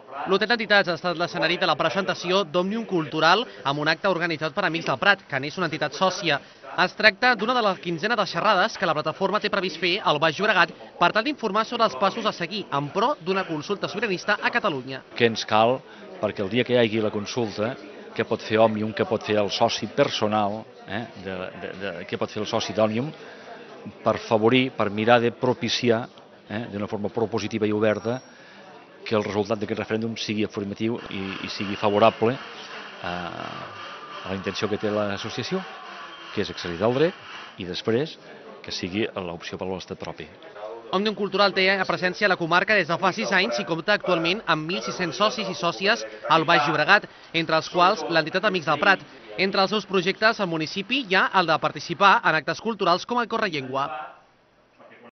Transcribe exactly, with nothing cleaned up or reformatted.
L'Hotel d'Entitats ha estat l'escenari de la presentació d'Òmnium Cultural amb un acte organitzat per Amics del Prat, que n'és una entitat sòcia. Es tracta d'una de les quinzena de xerrades que la plataforma té previst fer al Baix Llobregat per tal d'informar sobre els passos a seguir en pro d'una consulta sobiranista a Catalunya. Què ens cal perquè el dia que hi hagi la consulta, què pot fer Òmnium, què pot fer el soci personal, eh, de, de, de, què pot fer el soci d'Òmnium per favorir, per mirar de propiciar eh, d'una forma propositiva i oberta que el resultat d'aquest referèndum sigui afirmatiu i, i sigui favorable a, a la intenció que té l'associació, que és exercitar el dret, i després que sigui l'opció per a l'estat propi. Òmnium Cultural té presència a la comarca des de fa sis anys i compta actualment amb mil sis-cents socis i sòcies al Baix Llobregat, entre els quals l'entitat Amics del Prat. Entre els seus projectes al municipi hi ha el de participar en actes culturals com el Correllengua.